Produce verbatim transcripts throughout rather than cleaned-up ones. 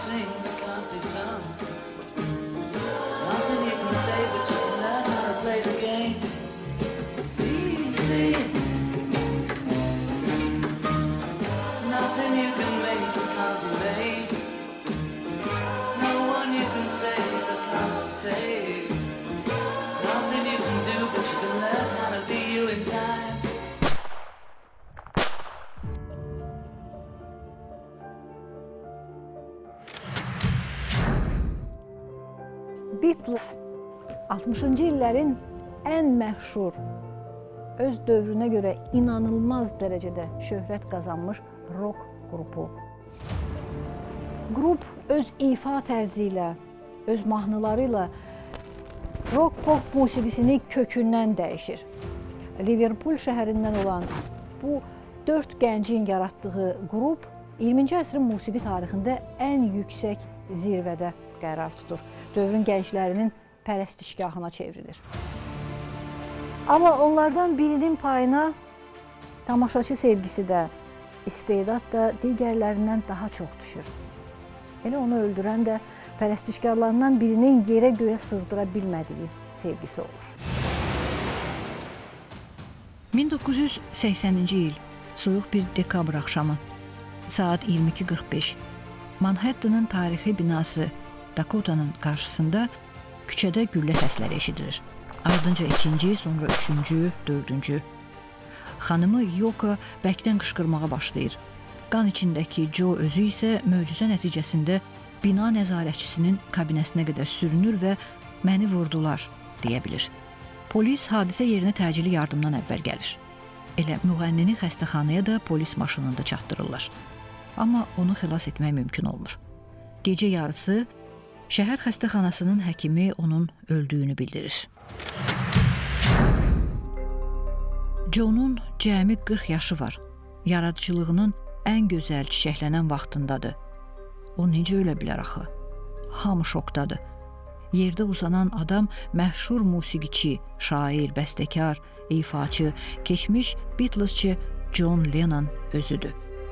sing that can't be sung. Nothing you can say, but you can learn how to play the game. It's easy. Nothing you can make that can't be made. No one you can save that can't be saved. Nothing you can do, but you can learn how to be you in time. Beatles altmışıncı illərin ən məşhur, öz dövrünə görə inanılmaz dərəcədə şöhrət qazanmış rock qrupu. Qrup öz ifa tərzi ilə, öz mahnıları ilə rock-pop musiqisini kökündən dəyişir. Liverpool şəhərindən olan bu dörd gəncin yaratdığı qrup iyirminci əsrin musiqi tarixində ən yüksək zirvədə qərar tutur. Dövrün gənclərinin pərəstişgahına çevrilir. Amma onlardan birinin payına tamaşaçı sevgisi də, istedad da digərlərindən daha çox düşür. Elə onu öldürən də pərəstişkarlarından birinin yerə göyə sığdıra bilmədiyi sevgisi olur. min doqquz yüz səksəninci il, soyuq bir dekabr axşamı, saat iyirmi iki qırx beş, Manhattanın tarixi binası Dakotanın qarşısında küçədə güllə səsləri eşidilir. Ardınca ikinci, sonra üçüncü, dördüncü. Xanımı Yoko bəkdən qışqırmağa başlayır. Qan içindəki Joe özü isə möcüzə nəticəsində bina nəzarətçisinin kabinəsinə qədər sürünür və məni vurdular, deyə bilir. Polis hadisə yerinə təcili yardımdan əvvəl gəlir. Elə müğənnini xəstəxanaya da polis maşınında çatdırırlar. Amma onu xilas etmək mümkün olmur. Gecə yarısı şəhər xəstəxanasının həkimi onun öldüyünü bildirir. Joe'nun cəmi qırx yaşı var. Yaradıcılığının ən gözəl çiçəklənən vaxtındadır. O necə ölə bilər axı? Hamı şokdadır. Yerdə uzanan adam məşhur musiqiçi, şair, bəstəkar, ifaçı, keçmiş Beatlesçı John Lennon özüdür.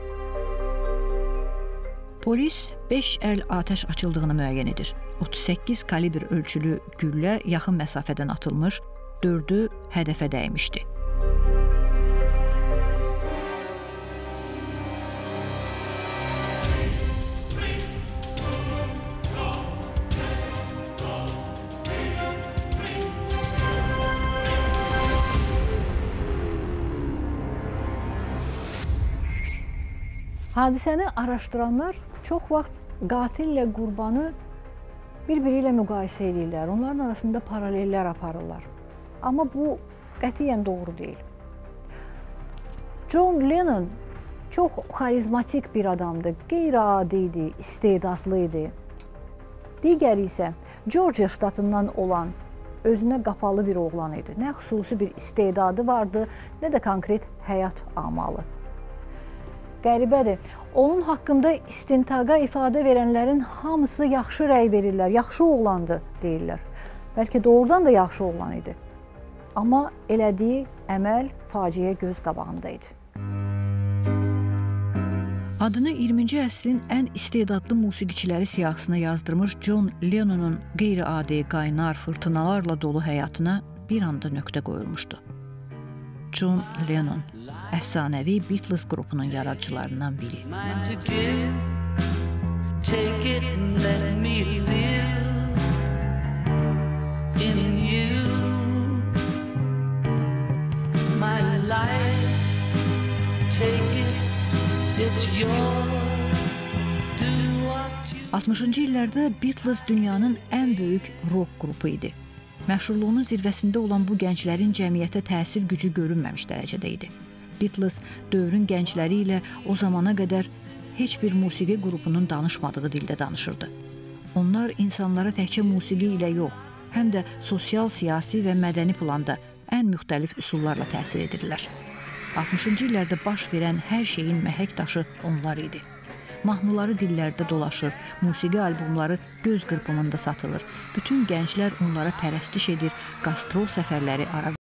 Polis beş əl atəş açıldığını müəyyən edir. otuz səkkiz kalibr ölçülü güllə yaxın məsafədən atılmış, dördü hədəfə dəymişdi. Hadisəni araşdıranlar çox vaxt qatillə qurbanı bir-biri ilə müqayisə edirlər. Onların arasında paralellər aparırlar. Amma bu qətiyyən doğru deyil. John Lennon çox xarizmatik bir adamdı, qeyri-adi idi, istedadlı idi. Digəri isə Georgia ştatından olan özünə qapalı bir oğlan idi. Nə xüsusi bir istedadı vardı, nə də konkret həyat amalı. Qəribədir, onun haqqında istintaqa ifadə verənlərin hamısı yaxşı rəy verirlər, yaxşı oğlandı deyirlər. Bəlkə doğrudan da yaxşı oğlan idi. Amma elədiyi əməl faciə göz qabağında idi. Adını iyirminci əsrin ən istedadlı musiqiçiləri siyahısına yazdırmış John Lennon'un qeyri-adi, qaynar, fırtınalarla dolu həyatına bir anda nöqtə qoyulmuşdu. John Lennon, əfsanəvi Beatles qrupunun yaradıcılarından biri. altmışıncı illərdə Beatles dünyanın ən böyük rock qrupu idi. Məşhurluğunun zirvəsində olan bu gənclərin cəmiyyətə təsir gücü görünməmiş dərəcədə idi. Beatles dövrün gəncləri ilə o zamana qədər heç bir musiqi qrupunun danışmadığı dildə danışırdı. Onlar insanlara təkcə musiqi ilə yox, həm də sosial, siyasi və mədəni planda ən müxtəlif üsullarla təsir edirlər. altmışıncı illərdə baş verən hər şeyin məhək daşı onlar idi. Mahnıları dillərdə dolaşır, musiqi albomları göz qırpımında satılır. Bütün gənclər onlara pərəstiş edir, qastrol səfərləri ara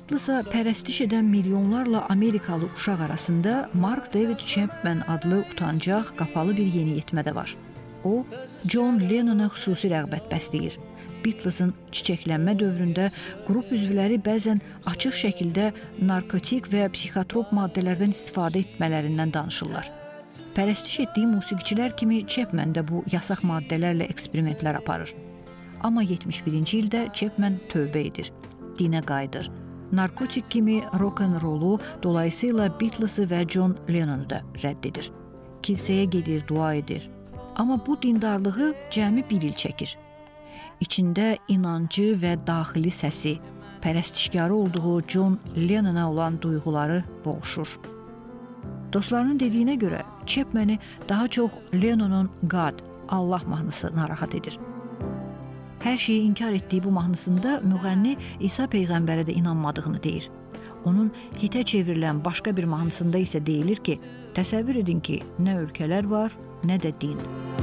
Beatles-a pərəstiş edən milyonlarla Amerikalı uşaq arasında Mark David Chapman adlı utancaq, qapalı bir yeniyetmə də var. O, John Lennona xüsusi rəğbət bəsləyir. Beatles-ın çiçəklənmə dövründə qrup üzvləri bəzən açıq şəkildə narkotik və psixotrop maddələrdən istifadə etmələrindən danışırlar. Pərəstiş etdiyi musiqiçilər kimi Chapman da bu yasaq maddələrlə eksperimentlər aparır. Amma yetmiş birinci ildə Chapman tövbə edir, dinə qayıdır. Narkotik kimi rock-and-rollu, dolayısıyla Beatles-ı və John Lennonu da rədd edir. Kilsəyə gedir, dua edir. Amma bu dindarlığı cəmi bir il çəkir. İçində inancı və daxili səsi, pərəstişkarı olduğu John Lennona olan duyğuları boğuşur. Dostlarının dediyinə görə Chapman'i daha çox Lennonun God, Allah mahnısı narahat edir. Hər şeyi inkar etdiyi bu mahnısında müğənni İsa Peyğəmbərə də inanmadığını deyir. Onun hitə çevrilən başqa bir mahnısında isə deyilir ki, təsəvvür edin ki, nə ölkələr var, nə də din.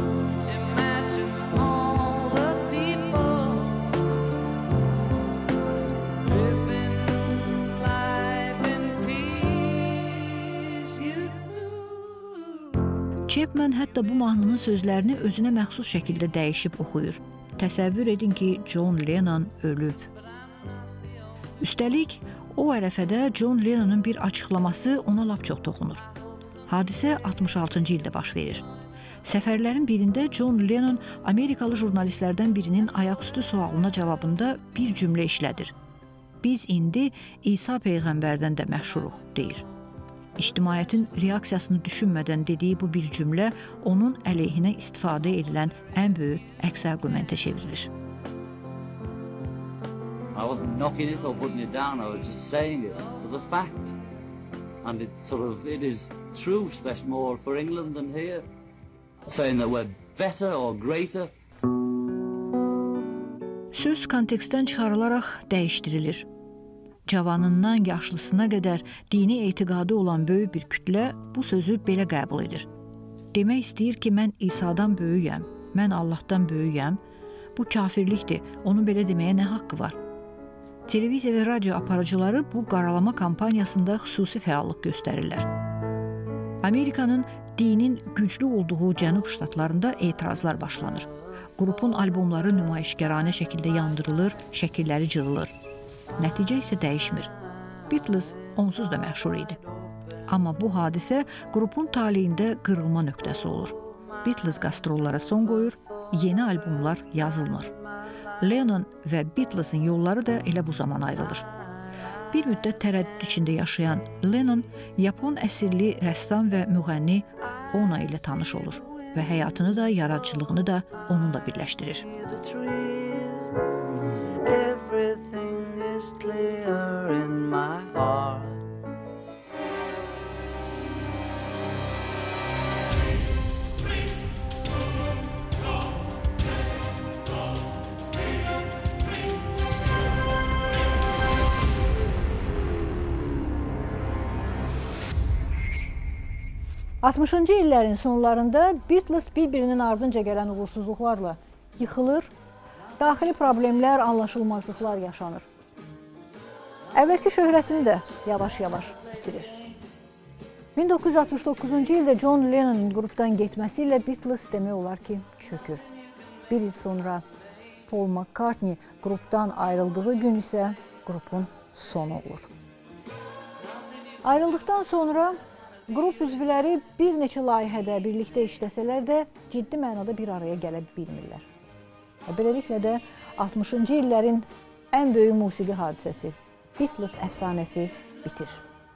Chapman hətta bu mahnının sözlərini özünə məxsus şəkildə dəyişib oxuyur. Təsəvvür edin ki, John Lennon ölüb. Üstəlik, o ərəfədə John Lennonun bir açıqlaması ona lap çox toxunur. Hadisə altmış altıncı ildə baş verir. Səfərlərin birində John Lennon Amerikalı jurnalistlərdən birinin ayaqüstü sualına cavabında bir cümlə işlədir. Biz indi İsa Peyğəmbərdən də məşhuruq, deyir. İctimaiyyətin reaksiyasını düşünmədən dediyi bu bir cümlə onun əleyhinə istifadə edilən ən böyük əks arqumentə çevrilir. I wasn't knocking it or putting it down, I was just saying it as a fact. And it sort of, it is true, especially more for England than here. Saying that we're better or greater. Söz kontekstdən çıxarılaraq dəyişdirilir. Cavanından yaşlısına qədər dini etiqadı olan böyük bir kütlə bu sözü belə qəbul edir. Demək istəyir ki, mən İsa'dan böyüyəm, mən Allahdan böyüyəm. Bu kafirlikdir, onun belə deməyə nə haqqı var? Televiziya və radio aparıcıları bu qaralama kampaniyasında xüsusi fəallıq göstərirlər. Amerikanın dinin güclü olduğu cənub ştatlarında etirazlar başlanır. Qrupun albomları nümayişkaranə şəkildə yandırılır, şəkilləri cırılır. Nəticə isə dəyişmir. Beatles onsuz da məşhur idi. Amma bu hadisə qrupun taleyində qırılma nöqtəsi olur. Beatles qastrollara son qoyur, yeni albomlar yazılmır. Lennon və Beatles'ın yolları da elə bu zaman ayrılır. Bir müddət tərəddüd içində yaşayan Lennon, Yapon əsirli rəssam və müğənni Ona ilə tanış olur və həyatını da, yaradıcılığını da onunla birləşdirir. Clear in my heart. altmışıncı illərin sonlarında Beatles bir-birinin ardınca gələn uğursuzluqlarla yıxılır, daxili problemlər, anlaşılmazlıqlar yaşanır. Əvvəlki şöhrətini də yavaş-yavaş bitirir. min doqquz yüz altmış doqquzuncu ildə John Lennonun qrupdan getməsi ilə Beatles demək olar ki, çökür. Bir il sonra Paul McCartney qrupdan ayrıldığı gün isə qrupun sonu olur. Ayrıldıqdan sonra qrup üzvləri bir neçə layihədə birlikdə işləsələr də ciddi mənada bir araya gələ bilmirlər. Beləliklə də altmışıncı illərin ən böyük musiqi hadisəsi, Beatles əfsanəsi bitir.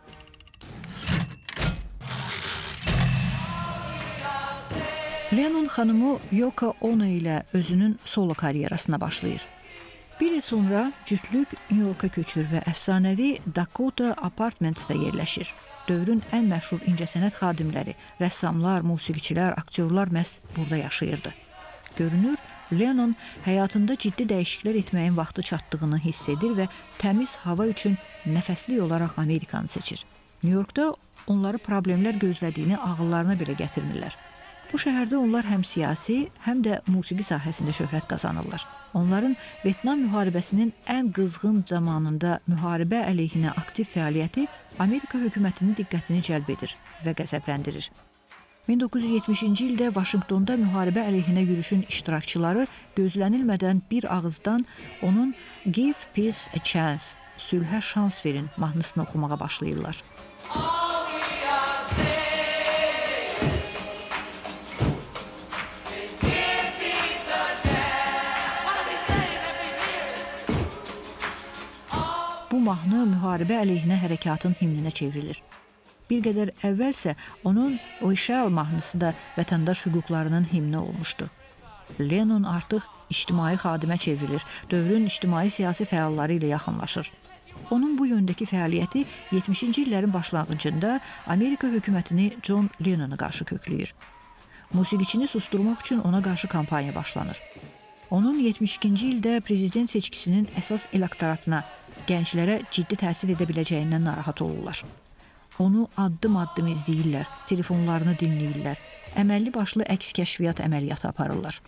Lennon xanımı Yoko Ono ilə özünün solo karyerasına başlayır. Bir il sonra cütlük New Yorka köçür və əfsanəvi Dakota Apartments'da yerləşir. Dövrün ən məşhur incəsənət xadimləri, rəssamlar, musiqiçilər, aktyorlar məhz burada yaşayırdı. Görünür, Lennon həyatında ciddi dəyişikliklər etməyin vaxtı çatdığını hiss edir və təmiz hava üçün nəfəslik olaraq Amerikanı seçir. New Yorkda onları problemlər gözlədiyini ağıllarına belə gətirmirlər. Bu şəhərdə onlar həm siyasi, həm də musiqi sahəsində şöhrət qazanırlar. Onların Vyetnam müharibəsinin ən qızğın zamanında müharibə əleyhinə aktiv fəaliyyəti Amerika hökumətinin diqqətini cəlb edir və qəzəbləndirir. min doqquz yüz yetmişinci ildə Vaşinqtonda müharibə əleyhinə yürüşün iştirakçıları gözlənilmədən bir ağızdan onun Give Peace a Chance, sülhə şans verin mahnısını oxumağa başlayırlar. Bu mahnı müharibə əleyhinə hərəkatın himninə çevrilir. Bir qədər əvvəlsə onun Oyşal mahnısı da vətəndaş hüquqlarının himni olmuşdu. Lennon artıq ictimai xadimə çevrilir, dövrün ictimai-siyasi fəalları ilə yaxınlaşır. Onun bu yöndəki fəaliyyəti yetmişinci illərin başlanğıcında Amerika hökumətini John Lennona qarşı kökləyir. Musiqiçini susturmaq üçün ona qarşı kampaniya başlanır. Onun yetmiş ikinci ildə prezident seçkisinin əsas elektoratına, gənclərə ciddi təsir edə biləcəyindən narahat olurlar. Onu addım-addım izləyirlər, telefonlarını dinləyirlər, əməlli başlı əks kəşfiyyat əməliyyatı aparırlar.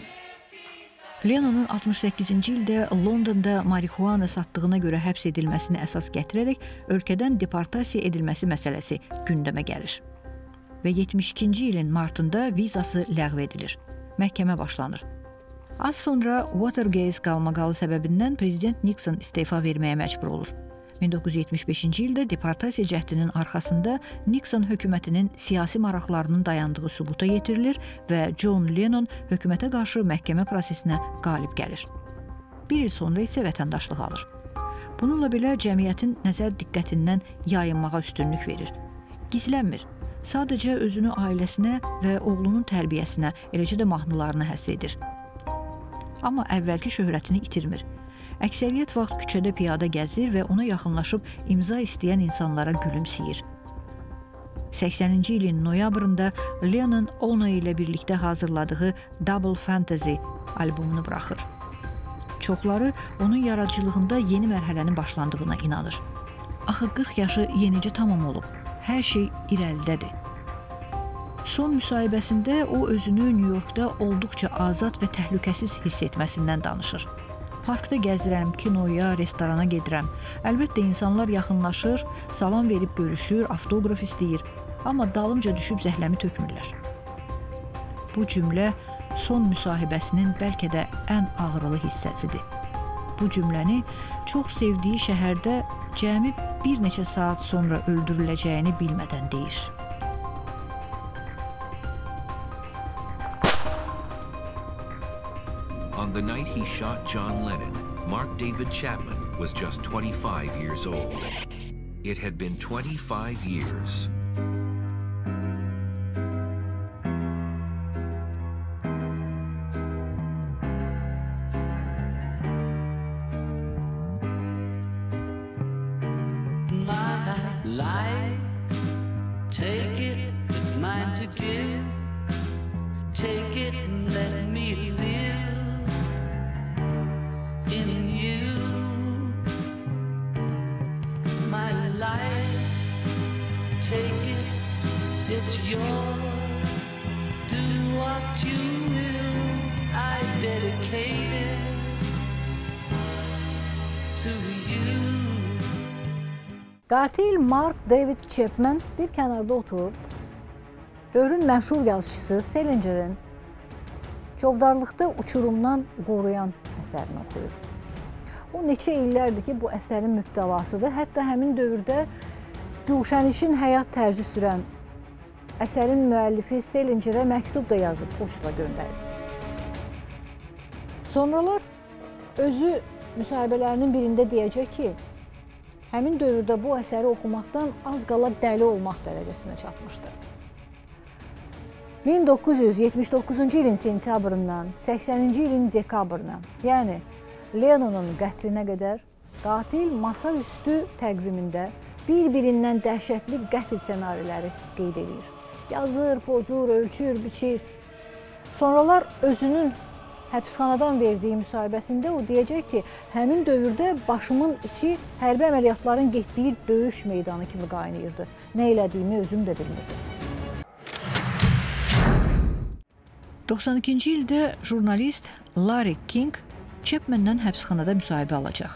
Lennonun altmış səkkizinci ildə Londonda marihuana satdığına görə həbs edilməsini əsas gətirərək ölkədən deportasiya edilməsi məsələsi gündəmə gəlir. Və yetmiş ikinci ilin martında vizası ləğv edilir. Məhkəmə başlanır. Az sonra Watergate qalmaqalı səbəbindən prezident Nixon istefa verməyə məcbur olur. min doqquz yüz yetmiş beşinci ildə deportasiya cəhdinin arxasında Nixon hökumətinin siyasi maraqlarının dayandığı sübuta yetirilir və John Lennon hökumətə qarşı məhkəmə prosesinə qalib gəlir. Bir il sonra isə vətəndaşlıq alır. Bununla belə cəmiyyətin nəzər diqqətindən yayınmağa üstünlük verir. Gizlənmir. Sadəcə özünü ailəsinə və oğlunun tərbiyəsinə, eləcə də mahnılarına həsr edir. Amma əvvəlki şöhrətini itirmir. Əksəriyyət vaxt küçədə piyada gəzir və ona yaxınlaşıb imza istəyən insanlara gülümsəyir. səksəninci ilin noyabrında Lennon Ono ilə birlikdə hazırladığı Double Fantasy albomunu buraxır. Çoxları onun yaradıcılığında yeni mərhələnin başlandığına inanır. Axı qırx yaşı yenicə tamam olub. Hər şey irəlidədir. Son müsahibəsində o özünü New Yorkda olduqca azad və təhlükəsiz hiss etməsindən danışır. Parkda gəzirəm, kinoya, restorana gedirəm. Əlbəttə insanlar yaxınlaşır, salam verib görüşür, avtoqraf istəyir. Amma dalımca düşüb zəhləmi tökmürlər. Bu cümlə son müsahibəsinin bəlkə də ən ağrılı hissəsidir. Bu cümləni çox sevdiyi şəhərdə cəmi bir neçə saat sonra öldürüləcəyini bilmədən deyir. On the night he shot John Lennon, Mark David Chapman was just twenty-five years old. It had been twenty-five years. My life, take it, it's mine to give. Take it and let me live in you. My life, take it, it's yours. Do what you will, I dedicate it to you. Qatil Mark David Chapman bir kənarda oturub, dövrün məşhur yazıçısı Salingerin Çovdarlıqda uçurumdan qoruyan əsərini oxuyur. O neçə illərdir ki, bu əsərin mübtəlasıdır. Hətta həmin dövrdə Gülşənişin həyat tərzi sürən əsərin müəllifi Salingerə məktub da yazıb, poçtla göndərib. Sonralar özü müsahibələrinin birində deyəcək ki, həmin dövrdə bu əsəri oxumaqdan az qala dəli olmaq dərəcəsinə çatmışdı. min doqquz yüz yetmiş doqquzuncu ilin sentyabrından səksəninci ilin dekabrına, yəni Lennonun qətlinə qədər qatil masaüstü təqvimində bir-birindən dəhşətli qətl ssenariləri qeyd edir. Yazır, pozur, ölçür, biçir. Sonralar özünün həbsxanadan verdiyi müsahibəsində o deyəcək ki, həmin dövrdə başımın içi hərbi əməliyyatların getdiyi döyüş meydanı kimi qaynayırdı. Nə elədiyimi özüm də bilmirdim. doxsan ikinci ildə jurnalist Larry King Chapman'dan həbsxanada müsahibə alacaq.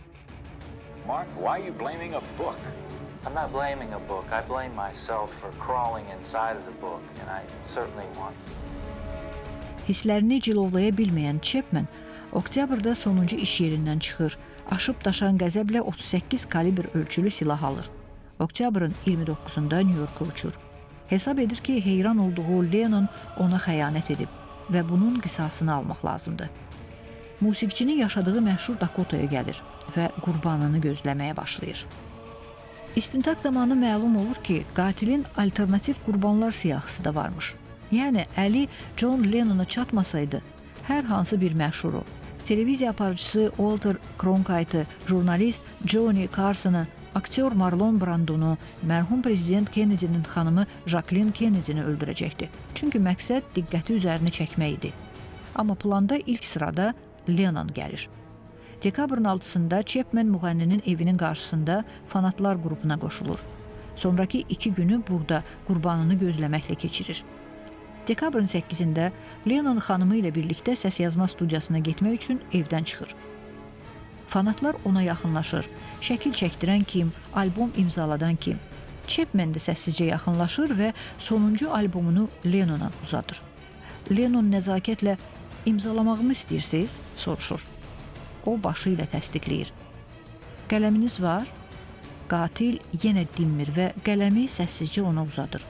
Mark, why are you blaming a book? I'm not blaming a book. I blame myself for crawling inside of the book, and I certainly want to. Hisslərini cilovlaya bilməyən Chapman oktyabrda sonuncu iş yerindən çıxır, aşıb daşan qəzəblə otuz səkkiz kalibr ölçülü silah alır. Oktyabrın iyirmi doqquzunda Nyu-Yorka uçur. Hesab edir ki, heyran olduğu Lennon ona xəyanət edib və bunun qisasını almaq lazımdır. Musiqiçinin yaşadığı məşhur Dakotaya gəlir və qurbanını gözləməyə başlayır. İstintaq zamanı məlum olur ki, qatilin alternativ qurbanlar siyahısı da varmış. Yəni, əli John Lennona çatmasaydı, hər hansı bir məşhuru, televiziya aparıcısı Walter Cronkite'ı, jurnalist Johnny Carson'ı, aktyor Marlon Brando'nu, mərhum prezident Kennedy'nin xanımı Jacqueline Kennedy'ni öldürəcəkdi. Çünki məqsəd diqqəti üzərini çəkmək idi. Amma planda ilk sırada Lennon gəlir. Dekabrın altısında Chapman müğənninin evinin qarşısında fanatlar qrupuna qoşulur. Sonraki iki günü burada qurbanını gözləməklə keçirir. Dekabrın səkkizində Lennon xanımı ilə birlikdə səsyazma studiyasına getmək üçün evdən çıxır. Fanatlar ona yaxınlaşır. Şəkil çəkdirən kim, albom imzaladan kim. Chapman də səssizcə yaxınlaşır və sonuncu albomunu Lennona uzadır. Lennon nəzakətlə imzalamağımı istəyirsiniz? Soruşur. O başı ilə təsdiqləyir. Qələminiz var? Qatil yenə dinmir və qələmi səssizcə ona uzadır.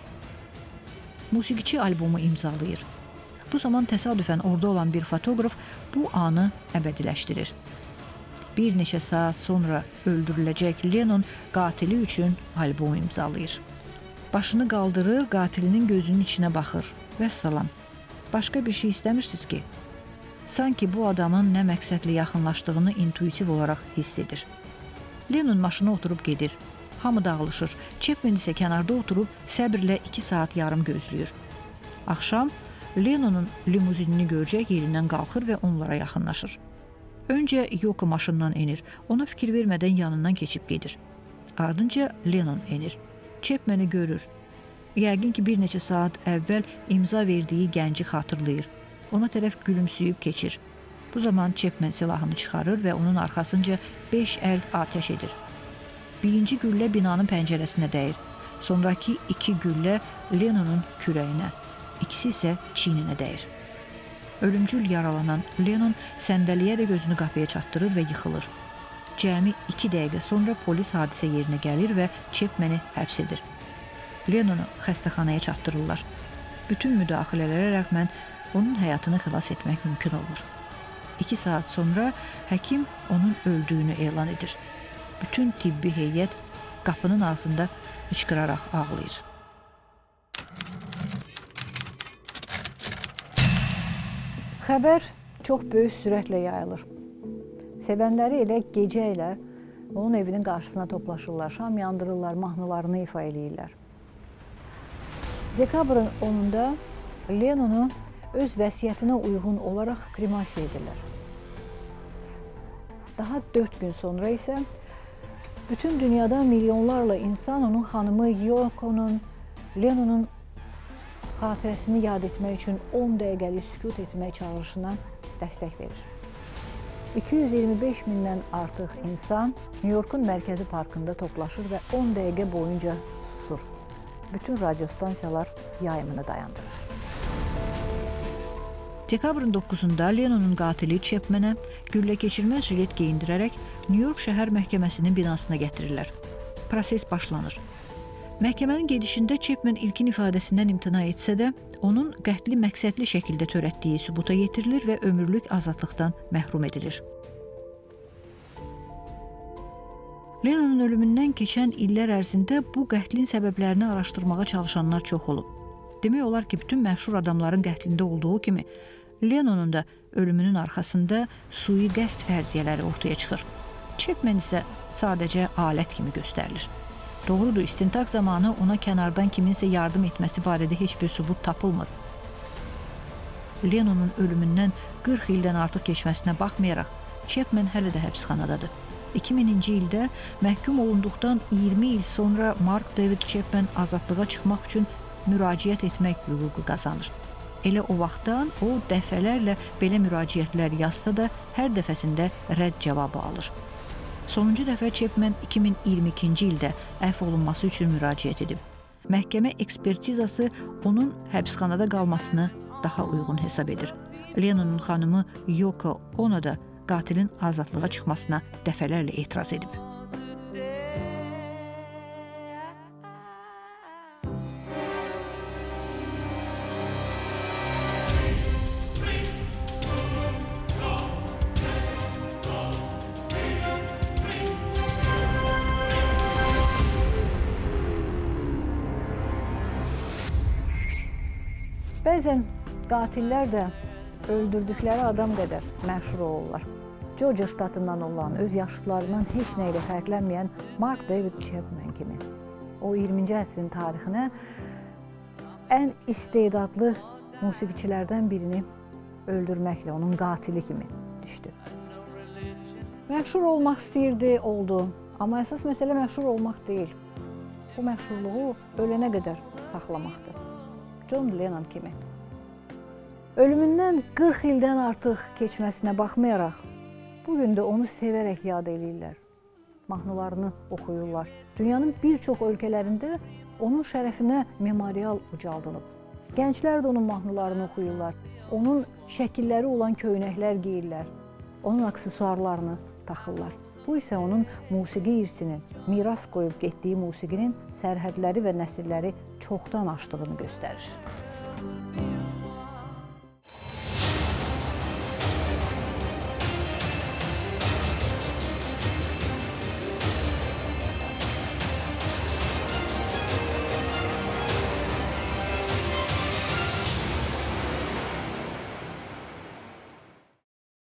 Musiqiçi albomu imzalayır. Bu zaman təsadüfən orada olan bir fotoqraf bu anı əbədiləşdirir. Bir neçə saat sonra öldürüləcək Lennon qatili üçün albom imzalayır. Başını qaldırır, qatilinin gözünün içinə baxır. Vəssalam. Başqa bir şey istəmirsiniz ki? Sanki bu adamın nə məqsədlə yaxınlaşdığını intuitiv olaraq hiss edir. Lennon maşına oturub gedir. Hamı dağılışır. Chapman isə kənarda oturub səbirlə iki saat yarım gözləyir. Axşam Lennonun limuzinini görəcək yerindən qalxır və onlara yaxınlaşır. Öncə Yoko maşından enir. Ona fikir vermədən yanından keçib gedir. Ardınca Lennon enir. Chapman'ı görür. Yəqin ki, bir neçə saat əvvəl imza verdiyi gənci xatırlayır. Ona tərəf gülümsüyüb keçir. Bu zaman Chapman silahını çıxarır və onun arxasınca beş əl atəş edir. Birinci güllə binanın pəncərəsinə dəyir. Sonraki iki güllə Lennonun kürəyinə, ikisi isə çiyninə dəyir. Ölümcül yaralanan Lennon səndəliyərək gözünü qapıya çatdırır və yıxılır. Cəmi iki dəqiqə sonra polis hadisə yerinə gəlir və Chapman'ı həbs edir. Lennonu xəstəxanaya çatdırırlar. Bütün müdaxilələrə rəğmən onun həyatını xilas etmək mümkün olur. İki saat sonra həkim onun öldüyünü elan edir. Bütün tibbi heyət qapının ağzında hıçqıraraq ağlayır. Xəbər çox böyük sürətlə yayılır. Sevənləri elə gecə ilə onun evinin qarşısına toplaşırlar, şam yandırırlar, mahnılarını ifa eləyirlər. Dekabrın onunda Lennonu öz vəsiyyətinə uyğun olaraq kremasiya edirlər. Daha dörd gün sonra isə bütün dünyada milyonlarla insan onun xanımı Yoko'nun, Lennonun xatirəsini yad etmək üçün on dəqiqəlik sükut etmək çağırışına dəstək verir. iki yüz iyirmi beş mindən artıq insan Nyu-Yorkun mərkəzi parkında toplaşır və on dəqiqə boyunca susur. Bütün radiostansiyalar yayımını dayandırır. Dekabrın doqquzunda Lennonun qatili Chapman'ə güllə keçirməz jilet geyindirərək Nyu-York şəhər məhkəməsinin binasına gətirirlər. Proses başlanır. Məhkəmənin gedişində Chapman ilkin ifadəsindən imtina etsə də, onun qətli məqsədli şəkildə törətdiyi sübuta yetirilir və ömürlük azadlıqdan məhrum edilir. Lennonun ölümündən keçən illər ərzində bu qətlin səbəblərini araşdırmağa çalışanlar çox olub. Demək olar ki, bütün məşhur adamların qətlində olduğu kimi, Lennonun da ölümünün arxasında sui-qəsd fərziyyələri ortaya çıxır. Chapman isə sadəcə alət kimi göstərilir. Doğrudur, istintaq zamanı ona kənardan kiminsə yardım etməsi barədə heç bir sübut tapılmır. Lennonun ölümündən qırx ildən artıq keçməsinə baxmayaraq, Chapman hələ də həbsxanadadır. iki mininci ildə məhkum olunduqdan iyirmi il sonra Mark David Chapman azadlığa çıxmaq üçün müraciət etmək hüququ qazanır. Elə o vaxtdan o dəfələrlə belə müraciətlər yazsa da hər dəfəsində rədd cavabı alır. Sonuncu dəfə Chapman iki min iyirmi ikinci ildə əfv olunması üçün müraciət edib. Məhkəmə ekspertizası onun həbsxanada qalmasını daha uyğun hesab edir. Lennonun xanımı Yoko Ono da qatilin azadlığa çıxmasına dəfələrlə etiraz edib. Bəzən qatillər də öldürdükləri adam qədər məşhur olurlar. Georgia ştatından olan, öz yaşıtlarından heç nə ilə fərqlənməyən Mark David Chapman kimi. O iyirminci əsrin tarixinə ən istedadlı musiqiçilərdən birini öldürməklə onun qatili kimi düşdü. Məşhur olmaq istəyirdi, oldu. Amma əsas məsələ məşhur olmaq deyil. Bu məşhurluğu ölənə qədər saxlamaqdır. John Lennon kimi. Ölümündən qırx ildən artıq keçməsinə baxmayaraq, bugün də onu sevərək yad edirlər. Mahnılarını oxuyurlar. Dünyanın bir çox ölkələrində onun şərəfinə memorial ucaldılıb. Gənclər də onun mahnılarını oxuyurlar. Onun şəkilləri olan köynəklər geyirlər. Onun aksesuarlarını taxırlar. Bu isə onun musiqi irsinin, miras qoyub getdiyi musiqinin sərhədləri və nəsilləri çoxdan aşdığını göstərir.